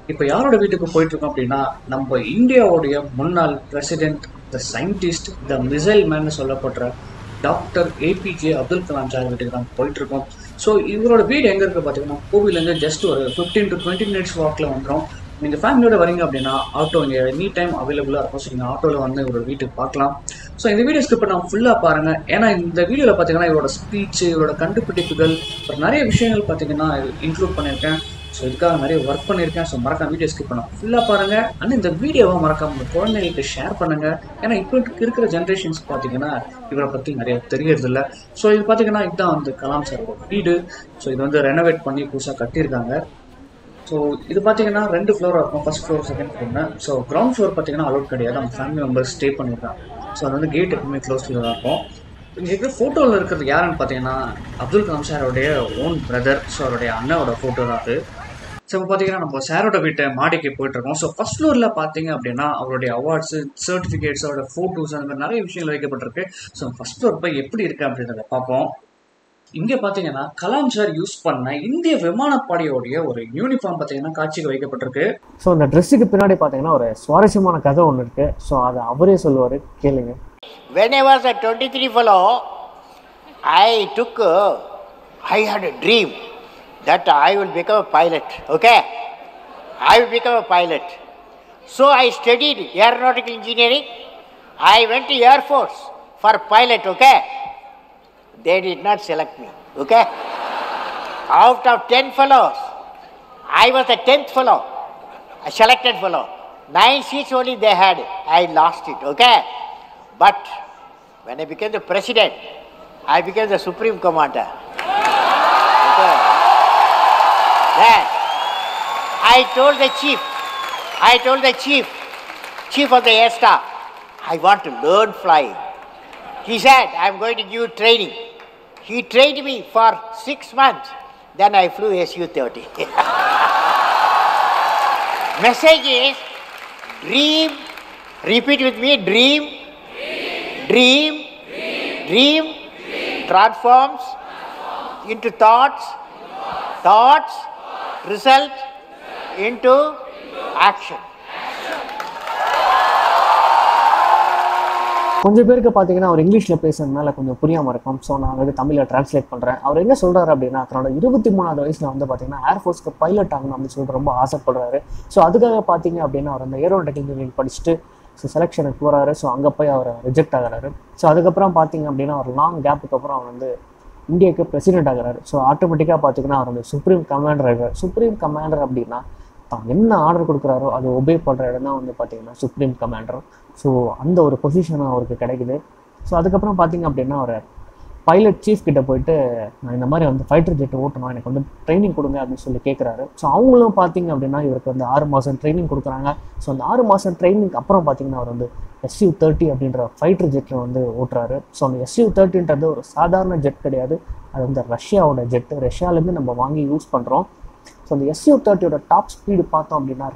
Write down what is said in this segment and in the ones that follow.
இப்போ யாரோட வீட்டுக்கு போயிட்டு இருக்கோம் அப்படின்னா, நம்ம இந்தியாவுடைய முன்னாள் president, the scientist, the missile man சொல்லப்படுற டாக்டர் ஏபிஜே அப்துல் கலாம் சார் வீட்டுக்கு தான் போயிட்டு இருக்கோம். ஸோ இவரோட வீடு எங்க இருக்கு பார்த்தீங்கன்னா, கோவிலேருந்து ஜஸ்ட் ஒரு 15 to 20 மினிட்ஸ் வாக்கில் வந்துடும். நீங்கள் ஃபேமிலியோட வரீங்க அப்படின்னா ஆட்டோ இங்கே எனி டைம் அவைலபிளாக இருக்கும். ஸோ நீங்கள் ஆட்டோவில் வந்து இவரோட வீட்டுக்கு பார்க்கலாம். ஸோ இந்த வீடியோ ஸ்கிப் பண்ண ஃபுல்லாக பாருங்க. ஏன்னா இந்த வீடியோவில் பார்த்தீங்கன்னா இவரோட ஸ்பீச், இவரோட கண்டுபிடிப்புகள், அப்புறம் நிறைய விஷயங்கள் பார்த்தீங்கன்னா இன்க்ளூட் பண்ணியிருக்கேன். ஸோ இதுக்காக நிறைய ஒர்க் பண்ணியிருக்கேன். ஸோ மறக்காம வீடியோ ஸ்கிப் பண்ண ஃபுல்லாக பாருங்க. ஆனால் இந்த வீடியோவை மறக்காம உங்கள் குழந்தைங்களுக்கு ஷேர் பண்ணுங்க. ஏன்னா இப்போ இருக்கிற ஜென்ரேஷன்ஸ் பார்த்தீங்கன்னா இவரை பற்றி நிறைய தெரியறது இல்லை. ஸோ இது பார்த்தீங்கன்னா இதுதான் வந்து கலாம் சாரோட வீடு. ஸோ இது வந்து ரெனோவேட் பண்ணி புதுசாக கட்டியிருக்காங்க. ஸோ இது பார்த்தீங்கன்னா 2 ஃப்ளோராக இருக்கும். ஃபர்ஸ்ட் ஃப்ளோர், செகண்ட் ஃப்ளோர்னு. ஸோ கிரவுண்ட் ஃப்ளோர் பார்த்தீங்கன்னா அலோட் கிடையாது. அவங்க ஃபேமிலி மெம்பர்ஸ் ஸ்டே பண்ணியிருக்காங்க. ஸோ அது வந்து கேட் எப்பவுமே க்ளோஸில் தான் இருக்கும். இங்கே இருக்கிற ஃபோட்டோவில் இருக்கிறது யாருன்னு பார்த்தீங்கன்னா அப்துல் கலாம் சாரோடைய ஓன் பிரதர். ஸோ அவருடைய அண்ணாவோட ஃபோட்டோ தான் அது. ஸோ இப்போ பார்த்தீங்கன்னா நம்ம சாரோட வீட்டை மாடிக்கு போயிட்டு இருக்கோம். ஸோ ஃபர்ஸ்ட் ஃப்ளோரில் பார்த்தீங்க அப்படின்னா அவருடைய அவார்ட்ஸு, சர்டிஃபிகேட்ஸ், அவரோட ஃபோட்டோஸ், அந்த மாதிரி நிறைய விஷயங்கள் வைக்கப்பட்டிருக்கு. ஸோ ஃபர்ஸ்ட் ஃப்ளோர் போய் எப்படி இருக்குது அப்படின்றத பார்ப்போம். இங்கே பார்த்தீங்கன்னா கலாம் சார் யூஸ் பண்ண இந்திய விமானப்படையோடைய ஒரு யூனிஃபார்ம் பார்த்தீங்கன்னா காட்சிக்கு வைக்கப்பட்டிருக்கு. ஸோ அந்த ட்ரெஸ்ஸுக்கு பின்னாடி பார்த்தீங்கன்னா ஒரு சுவாரஸ்யமான கதை ஒன்று இருக்குது. ஸோ அதை அவரே சொல்லுவார், கேளுங்க. When I was a 23 fellow, I had a dream that I will become a pilot, okay? I will become a pilot. So I studied aeronautical engineering. I went to Air Force for pilot, okay? They did not select me, okay? Out of 10 fellows, I was the 10th fellow, a selected fellow. 9 seats only they had. I lost it, okay? But when I became the president, I became the supreme commander. Okay. Then I told the chief of the air staff, I want to learn flying. He said, I'm going to give you training. He trained me for 6 months. Then I flew Su-30. Message is, dream, repeat with me, dream, transforms into thoughts result into action. கொஞ்சம் பேருக்கு பார்த்தீங்கன்னா அவர் இங்கிலீஷில் பேசுறதுனால கொஞ்சம் புரியாமல் இருக்கும். So நான் வந்து தமிழில் டிரான்ஸ்லேட் பண்ணுறேன். அவர் என்ன சொல்கிறாரு அப்படின்னா, தன்னோட 23வது வயசில் வந்து பார்த்தீங்கன்னா ஏர்ஃபோர்ஸ்க்கு பைலட் ஆகணும் அப்படின்னு சொல்லிட்டு ரொம்ப ஆசைப்படுறாரு. ஸோ அதுக்காக பார்த்தீங்க அப்படின்னா அவர் அந்த ஏரோநாட்டிக்கல் இன்ஜினியரிங் படிச்சுட்டு ஸோ செலெக்ஷனுக்கு போகிறாரு. ஸோ அங்கே போய் அவர் ரிஜெக்ட் ஆகிறாரு. ஸோ அதுக்கப்புறம் பார்த்தீங்க அப்படின்னா ஒரு லாங் கேப்புக்கு அப்புறம் அவர் வந்து இந்தியாவுக்கு பிரசிடென்ட் ஆகிறாரு. ஸோ ஆட்டோமேட்டிக்காக பார்த்தீங்கன்னா அவர் வந்து சுப்ரீம் கமாண்டர் ஆகிறார். சுப்ரீம் கமாண்டர் அப்படின்னா தான் என்ன ஆர்டர் கொடுக்குறாரோ அதை ஒபே பண்ணுற இடம் தான் வந்து பார்த்தீங்கன்னா சுப்ரீம் கமாண்டர். ஸோ அந்த ஒரு பொசிஷனும் அவருக்கு கிடைக்குது. ஸோ அதுக்கப்புறம் பார்த்தீங்க அப்படின்னா அவர் பைலட் சீஃப் கிட்ட போயிட்டு, நான் இந்த மாதிரி வந்து ஃபைட்டர் ஜெட் ஓட்டணும், எனக்கு வந்து ட்ரைனிங் கொடுங்க அப்படின்னு சொல்லி கேட்குறாரு. ஸோ அவங்களும் பார்த்தீங்க அப்படின்னா இவருக்கு வந்து 6 மாதம் ட்ரைனிங் கொடுக்குறாங்க. ஸோ அந்த 6 மாதம் ட்ரைனிங்க்கு அப்புறம் பார்த்தீங்கன்னா அவர் வந்து Su-30 அப்படின்ற ஃபைட்டர் ஜெட்டில் வந்து ஓட்டுறாரு. ஸோ அந்த Su-30ன்றது ஒரு சாதாரண ஜெட் கிடையாது. அது வந்து ரஷ்யாவோட ஜெட்டு. ரஷ்யாவிலேருந்து நம்ம வாங்கி யூஸ் பண்ணுறோம். ஸோ அந்த Su-30யோட டாப் ஸ்பீடு பார்த்தோம் அப்படின்னா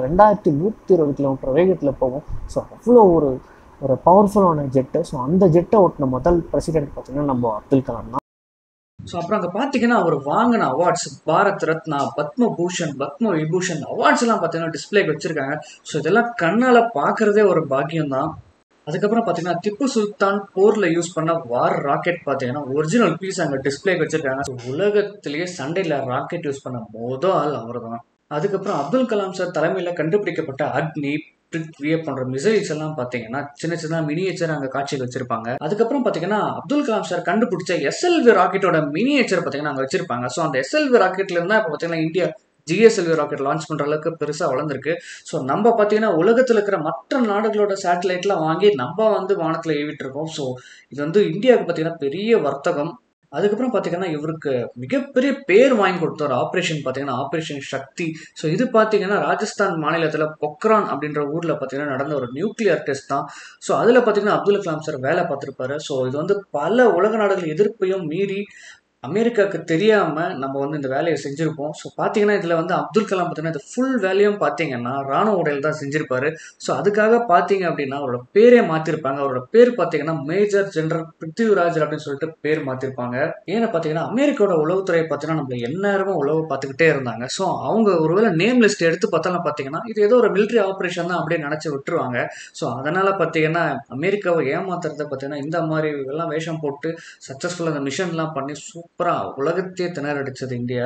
2120 கிலோமீட்டர் வேகத்தில் போகும். ஸோ அவ்வளோ ஒரு பவர்ஃபுல்லான ஜெட்டு. ஸோ அந்த ஜெட்டை ஓட்டின முதல் பிரசிடென்ட் பார்த்தீங்கன்னா நம்ம அப்துல் கலாம் தான். ஸோ அப்புறம் அங்கே பார்த்தீங்கன்னா அவர் வாங்கின அவார்ட்ஸ், பாரத் ரத்னா, பத்மபூஷன், பத்ம விபூஷன் அவார்ட்ஸ் எல்லாம் பார்த்தீங்கன்னா டிஸ்பிளேக்கு வச்சிருக்காங்க. ஸோ இதெல்லாம் கண்ணால் பார்க்குறதே ஒரு பாக்கியம் தான். அதுக்கப்புறம் பார்த்தீங்கன்னா திப்பு சுல்தான் போரில் யூஸ் பண்ண வார் ராக்கெட் பார்த்தீங்கன்னா ஒரிஜினல் பீஸ் அங்கே டிஸ்பிளேக்கு வச்சிருக்காங்க. ஸோ உலகத்திலேயே சண்டையில் ராக்கெட் யூஸ் பண்ண மொதல் ஆள் அவர் தான். அதுக்கப்புறம் அப்துல் கலாம் சார் தலைமையில் கண்டுபிடிக்கப்பட்ட அக்னி, பிருத்வி போன்ற மிசைல்ஸ் எல்லாம் பார்த்தீங்கன்னா சின்ன சின்ன மினியேச்சர் அங்கே காட்சிக்கு வச்சிருப்பாங்க. அதுக்கப்புறம் பார்த்தீங்கன்னா அப்துல் கலாம் சார் கண்டுபிடிச்ச SLV ராக்கெட்டோட மினியேச்சர் பார்த்தீங்கன்னா அங்கே வச்சிருப்பாங்க. ஸோ அந்த SLV ராக்கெட்ல இருந்தா இப்போ பார்த்தீங்கன்னா இந்தியா GSLV ராக்கெட் லான்ச் பண்ற அளவுக்கு பெருசா வளர்ந்துருக்கு. ஸோ நம்ம பார்த்தீங்கன்னா உலகத்தில் இருக்கிற மற்ற நாடுகளோட சேட்டலைட்லாம் வாங்கி நம்ம வந்து வானத்தில் ஏவிட்டு இருக்கோம். ஸோ இது வந்து இந்தியாவுக்கு பார்த்தீங்கன்னா பெரிய வர்த்தகம். அதுக்கப்புறம் பார்த்தீங்கன்னா இவருக்கு மிகப்பெரிய பேர் வாங்கி கொடுத்தார் ஆப்ரேஷன் பார்த்தீங்கன்னா ஆப்ரேஷன் சக்தி. ஸோ இது பார்த்தீங்கன்னா ராஜஸ்தான் மாநிலத்தில் பொக்ரான் அப்படின்ற ஊரில் பார்த்தீங்கன்னா நடந்த ஒரு நியூக்ளியர் டெஸ்ட் தான். ஸோ அதில் பார்த்தீங்கன்னா அப்துல் கலாம் சார் வேலை பார்த்துருப்பாரு. ஸோ இது வந்து பல உலக நாடுகள் எதிர்ப்பையும் மீறி அமெரிக்காவுக்கு தெரியாம நம்ம வந்து இந்த வேலையை செஞ்சிருப்போம். ஸோ பார்த்தீங்கன்னா இதில் வந்து அப்துல் கலாம் பார்த்தீங்கன்னா இந்த ஃபுல் வேலையும் பார்த்தீங்கன்னா ராணுவ உடையில் தான் செஞ்சிருப்பாரு. ஸோ அதுக்காக பார்த்தீங்க அப்படின்னா அவரோட பேரே மாற்றிருப்பாங்க. அவரோட பேர் பார்த்தீங்கன்னா மேஜர் ஜெனரல் பிருத்திவிராஜ் அப்படின்னு சொல்லிட்டு பேர் மாற்றிருப்பாங்க. ஏன்னா பார்த்தீங்கன்னா அமெரிக்காவோட உளவுத்துறை பார்த்தீங்கன்னா நம்ம எந்நேரமும் உளவு பார்த்துக்கிட்டே இருந்தாங்க. ஸோ அவங்க ஒருவேளை நேம் லிஸ்ட் எடுத்து பார்த்தாலும் பார்த்தீங்கன்னா இது ஏதோ ஒரு மிலிட்ரி ஆப்ரேஷன் தான் அப்படியே நினச்சி விட்டுருவாங்க. ஸோ அதனால் பார்த்தீங்கன்னா அமெரிக்காவை ஏமாத்துறத பார்த்தீங்கன்னா இந்த மாதிரி எல்லாம் வேஷம் போட்டு சக்ஸஸ்ஃபுல்லாக அந்த மிஷன்லாம் பண்ணி சூப்பராக உலகத்தையே திணறடிச்சது இந்தியா.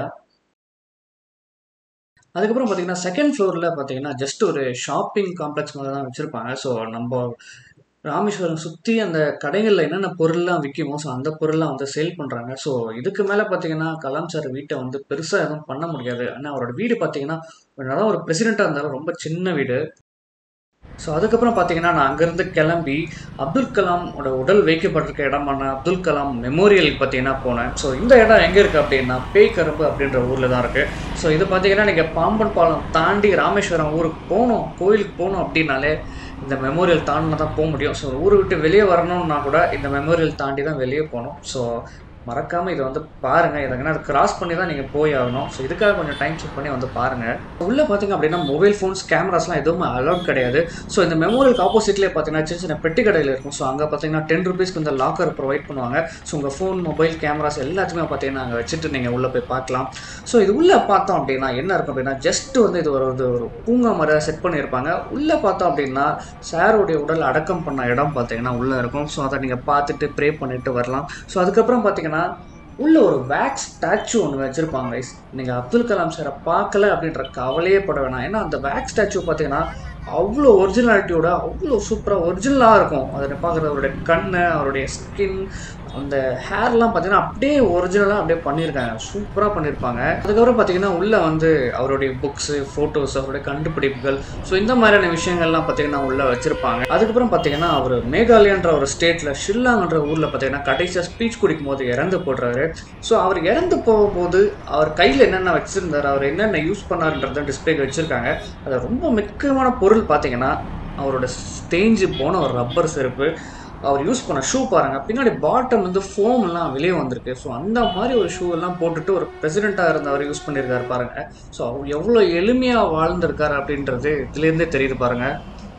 அதுக்கப்புறம் பார்த்தீங்கன்னா செகண்ட் ஃப்ளோரில் பார்த்தீங்கன்னா ஜஸ்ட் ஒரு ஷாப்பிங் காம்ப்ளெக்ஸ் மாதிரி தான் வச்சுருப்பாங்க. ஸோ நம்ம ராமேஸ்வரம் சுற்றி அந்த கடைகளில் என்னென்ன பொருள்லாம் விற்குமோ ஸோ அந்த பொருள்லாம் வந்து சேல் பண்ணுறாங்க. ஸோ இதுக்கு மேலே பார்த்தீங்கன்னா கலாம் சார் வீட்டை வந்து பெருசாக எதுவும் பண்ண முடியாது. ஆனால் அவரோட வீடு பார்த்தீங்கன்னா என்னதான் ஒரு பிரசிடெண்ட்டாக இருந்தாலும் ரொம்ப சின்ன வீடு. ஸோ அதுக்கப்புறம் பார்த்தீங்கன்னா நான் அங்கேருந்து கிளம்பி அப்துல் கலாமோட உடல் வைக்கப்பட்டிருக்க இடமான அப்துல் கலாம் மெமோரியல் பார்த்தீங்கன்னா போனேன். ஸோ இந்த இடம் எங்கே இருக்குது அப்படின்னா பேய்கரும்பு அப்படின்ற ஊரில் தான் இருக்குது. ஸோ இது பார்த்தீங்கன்னா நீங்கள் பாம்பன் பாலம் தாண்டி ராமேஸ்வரம் ஊருக்கு போகணும், கோயிலுக்கு போகணும் அப்படின்னாலே இந்த மெமோரியல் தாண்டினா தான் போக முடியும். ஸோ ஊரை விட்டு வெளியே வரணும்னா கூட இந்த மெமோரியல் தாண்டி தான் வெளியே போகணும். ஸோ மறக்காமல் இதை வந்து பாருங்கள். இதை அதை கிராஸ் பண்ணி தான் நீங்கள் போய் ஆகணும். ஸோ இதுக்காக கொஞ்சம் டைம் செக் பண்ணி வந்து பாருங்கள். உள்ளே பார்த்தீங்க அப்படின்னா மொபைல் ஃபோன்ஸ் கேமராஸ்லாம் எதுவுமே அலௌட் கிடையாது. ஸோ இந்த மெமோரியலுக்கு ஆப்போசிட்லேயே பார்த்தீங்கன்னா சின்ன சின்ன பெட்டி கடையில் இருக்கும். ஸோ அங்கே பார்த்தீங்கன்னா 10 ரூபீஸ்க்கு இந்த லாக்கர் ப்ரொவைட் பண்ணுவாங்க. ஸோ உங்கள் ஃபோன், மொபைல், கேமராஸ் எல்லாத்தையுமே பார்த்தீங்கன்னா அங்கே வச்சுட்டு நீங்கள் உள்ளே போய் பார்க்கலாம். ஸோ இது உள்ளே பார்த்தோம் அப்படின்னா என்ன இருக்கும் அப்படின்னா ஜஸ்ட் வந்து இது ஒரு பூங்கா மாதிரி செட் பண்ணியிருப்பாங்க. உள்ளே பார்த்தோம் அப்படின்னா சாருடைய உடல் அடக்கம் பண்ண இடம் பார்த்தீங்கன்னா உள்ளே இருக்கும். ஸோ அதை நீங்கள் பார்த்துட்டு ப்ரே பண்ணிட்டு வரலாம். ஸோ அதுக்கப்புறம் பார்த்தீங்கன்னா உள்ள ஒரு வேக்ஸ் ஸ்டாச்சு ஒன்று வச்சுருப்பாங்க. நீங்கள் அப்துல் கலாம் சாரை பார்க்கல அப்படின்ற கவலையே பட வேணாம். ஏன்னா அந்த வேக்ஸ் ஸ்டாச்சு பார்த்தீங்கன்னா அவ்வளோ ஒரிஜினாலிட்டியோட அவ்வளோ சூப்பராக ஒரிஜினலாக இருக்கும். அதை பார்க்குறது அவருடைய கண், அவருடைய ஸ்கின், அந்த ஹேர்லாம் பார்த்தீங்கன்னா அப்படியே ஒரிஜினலாக அப்படியே பண்ணியிருக்காங்க, சூப்பராக பண்ணியிருப்பாங்க. அதுக்கப்புறம் பார்த்தீங்கன்னா உள்ளே வந்து அவருடைய புக்ஸு, ஃபோட்டோஸ், அவருடைய கண்டுபிடிப்புகள், ஸோ இந்த மாதிரியான விஷயங்கள்லாம் பார்த்தீங்கன்னா உள்ளே வச்சுருப்பாங்க. அதுக்கப்புறம் பார்த்தீங்கன்னா அவர் மேகாலயான்ற ஒரு ஸ்டேட்டில் ஷில்லாங்கன்ற ஊரில் பார்த்தீங்கன்னா கடைசியாக ஸ்பீச் குடிக்கும் போது இறந்து போடுறாரு. ஸோ அவர் இறந்து போகும்போது அவர் கையில் என்னென்ன வச்சுருந்தார், அவர் என்னென்ன யூஸ் பண்ணாருன்றத டிஸ்பிளேக்கு வச்சுருக்காங்க. அது ரொம்ப முக்கியமான பொருள் பார்த்தீங்கன்னா அவரோட தேஞ்சு போன ஒரு ரப்பர் செருப்பு, அவர் யூஸ் பண்ண ஷூ பாருங்கள், பின்னாடி பாட்டம் வந்து ஃபோம்லாம் வெளியே வந்திருக்கு. ஸோ அந்த மாதிரி ஒரு ஷூ எல்லாம் போட்டுட்டு ஒரு பிரசிடெண்ட்டாக இருந்தவர் யூஸ் பண்ணியிருக்காரு பாருங்கள். ஸோ அவர் எவ்வளோ எளிமையாக வாழ்ந்திருக்காரு அப்படின்றது இதுலேருந்தே தெரியுது பாருங்கள்.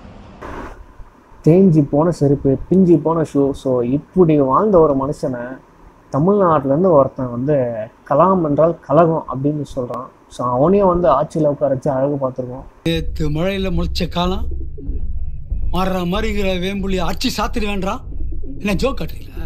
தேஞ்சி போன செருப்பு, பிஞ்சி போன ஷூ. ஸோ இப்படி வாழ்ந்த ஒரு மனுஷனை தமிழ்நாட்டிலேருந்து ஒருத்தன் வந்து கலாம் என்றால் கலகம் அப்படின்னு சொல்கிறான். ஸோ அவனையும் வந்து ஆட்சியில் உட்கார வச்சு அழகு பார்த்துருக்கோம். நேற்று மழையில் முளைச்ச காலம் மாறுற மாதிரிங்கிற வேம்புலி ஆட்சி சாத்திட்டு வேண்டாம். என்ன ஜோக் காட்டுறீங்களா?